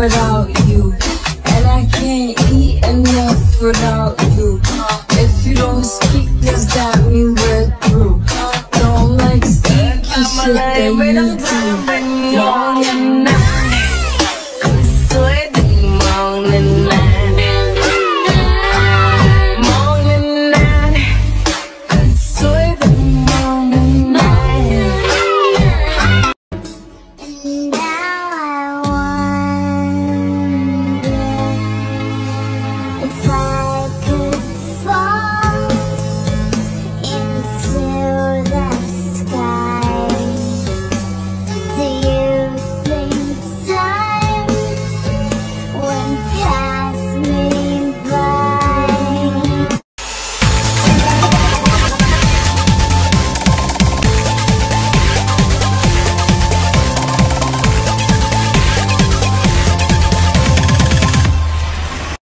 without you, and I can't eat enough without you. If you don't speak, does that mean we're through? Don't like sneaky shit that you do.